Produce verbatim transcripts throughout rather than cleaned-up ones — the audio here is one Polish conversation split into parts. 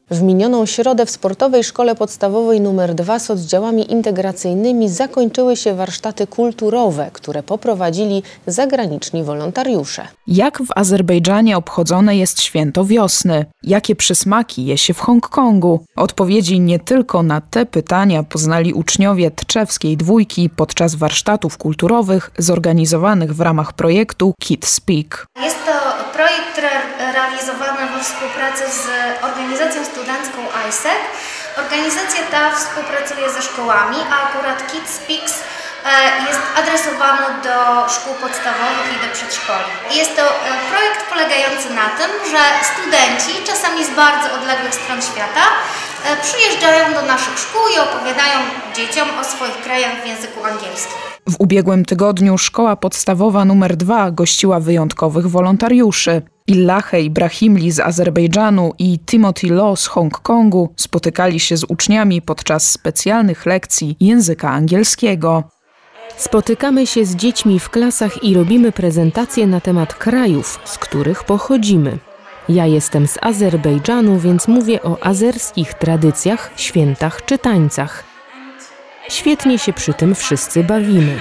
W minioną środę w Sportowej Szkole Podstawowej numer dwa z oddziałami integracyjnymi zakończyły się warsztaty kulturowe, które poprowadzili zagraniczni wolontariusze. Jak w Azerbejdżanie obchodzone jest święto wiosny? Jakie przysmaki je się w Hongkongu? Odpowiedzi nie tylko na te pytania poznali uczniowie Tczewskiej Dwójki podczas warsztatów kulturowych zorganizowanych w ramach projektu Kids Speak. Jest to projekt re realizowany we współpracy z organizacją studencką I S E C. Organizacja ta współpracuje ze szkołami, a akurat Kids Speaks jest adresowany do szkół podstawowych i do przedszkoli. Jest to projekt polegający na tym, że studenci, czasami z bardzo odległych stron świata, przyjeżdżają do naszych szkół i opowiadają dzieciom o swoich krajach w języku angielskim. W ubiegłym tygodniu szkoła podstawowa numer dwa gościła wyjątkowych wolontariuszy. Illahe Ibrahimli z Azerbejdżanu i Timothy Law z Hongkongu spotykali się z uczniami podczas specjalnych lekcji języka angielskiego. Spotykamy się z dziećmi w klasach i robimy prezentacje na temat krajów, z których pochodzimy. Ja jestem z Azerbejdżanu, więc mówię o azerskich tradycjach, świętach czy tańcach. Świetnie się przy tym wszyscy bawimy.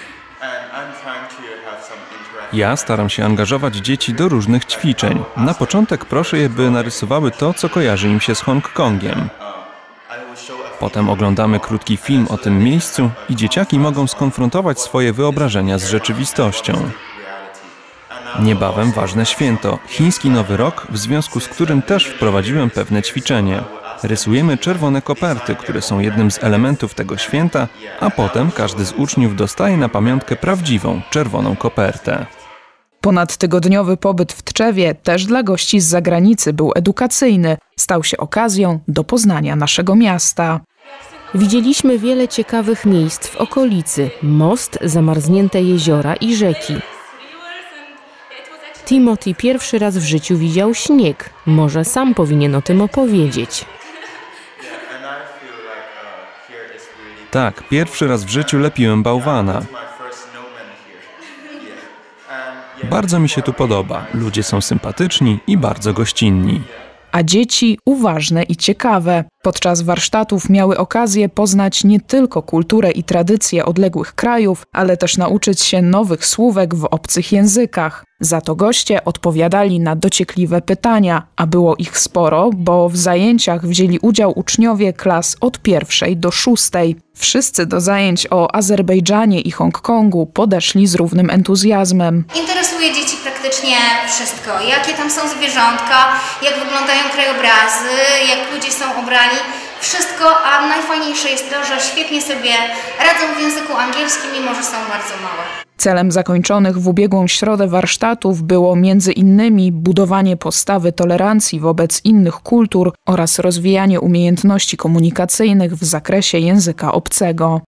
Ja staram się angażować dzieci do różnych ćwiczeń. Na początek proszę je, by narysowały to, co kojarzy im się z Hongkongiem. Potem oglądamy krótki film o tym miejscu i dzieciaki mogą skonfrontować swoje wyobrażenia z rzeczywistością. Niebawem ważne święto, chiński Nowy Rok, w związku z którym też wprowadziłem pewne ćwiczenie. Rysujemy czerwone koperty, które są jednym z elementów tego święta, a potem każdy z uczniów dostaje na pamiątkę prawdziwą, czerwoną kopertę. Ponadtygodniowy pobyt w Tczewie też dla gości z zagranicy był edukacyjny. Stał się okazją do poznania naszego miasta. Widzieliśmy wiele ciekawych miejsc w okolicy. Most, zamarznięte jeziora i rzeki. Timothy pierwszy raz w życiu widział śnieg. Może sam powinien o tym opowiedzieć. Tak, pierwszy raz w życiu lepiłem bałwana. Bardzo mi się tu podoba. Ludzie są sympatyczni i bardzo gościnni. A dzieci uważne i ciekawe. Podczas warsztatów miały okazję poznać nie tylko kulturę i tradycje odległych krajów, ale też nauczyć się nowych słówek w obcych językach. Za to goście odpowiadali na dociekliwe pytania, a było ich sporo, bo w zajęciach wzięli udział uczniowie klas od pierwszej do szóstej. Wszyscy do zajęć o Azerbejdżanie i Hongkongu podeszli z równym entuzjazmem. Interesuje dzieci praktycznie wszystko. Jakie tam są zwierzątka, jak wyglądają krajobrazy, jak ludzie są ubrani. Wszystko, a najfajniejsze jest to, że świetnie sobie radzą w języku angielskim, mimo że są bardzo małe. Celem zakończonych w ubiegłą środę warsztatów było między innymi budowanie postawy tolerancji wobec innych kultur oraz rozwijanie umiejętności komunikacyjnych w zakresie języka obcego.